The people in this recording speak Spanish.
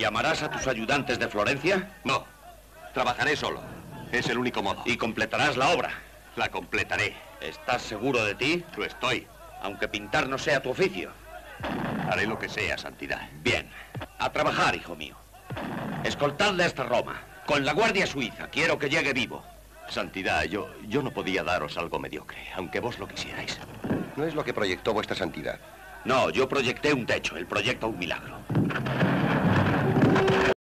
¿Llamarás a tus ayudantes de Florencia? No. Trabajaré solo. Es el único modo. ¿Y completarás la obra? La completaré. ¿Estás seguro de ti? Lo estoy. Aunque pintar no sea tu oficio. Haré lo que sea, Santidad. Bien. A trabajar, hijo mío. Escoltadle hasta Roma. Con la Guardia Suiza. Quiero que llegue vivo. Santidad, yo no podía daros algo mediocre, aunque vos lo quisierais. No es lo que proyectó vuestra santidad. No, yo proyecté un techo. Él proyecta un milagro.